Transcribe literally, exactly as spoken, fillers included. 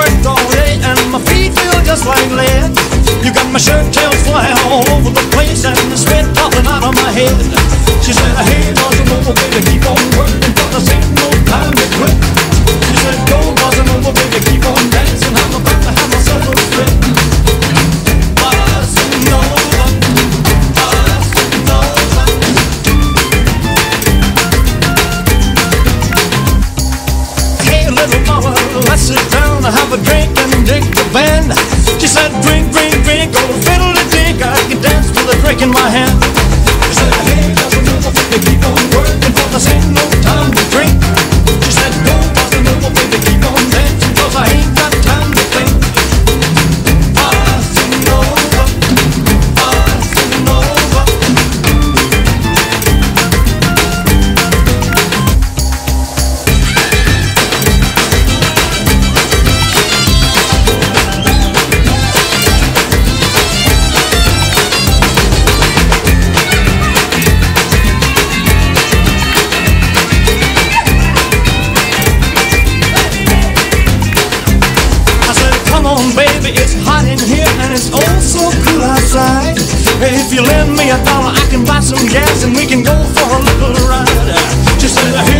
worked all day and my feet feel just like lead. You got my shirt tails flying all over the place and the sweat popping out of my head. She said, hey, bossa nova, baby, keep on working, but this ain't no time to quit. She said, go, bossa nova, baby, keep on dancing, I'm about to have myself a fit. Bossa nova, bossa nova. Hey, little mama, let's sit down and have a drink and dig the band. She said, drink, drink, drink, go fiddle the dink, I can dance with a drink in my hand. She said, hey, bossa nova, baby, keep on working, for this ain't no time to drink. She said, go, bossa nova, baby, keep on dancing, cause I ain't got time to think. Bossa nova, bossa nova. Baby, it's hot in here and it's oh so cool outside. If you lend me a dollar, I can buy some gas and we can go for a little ride. She said,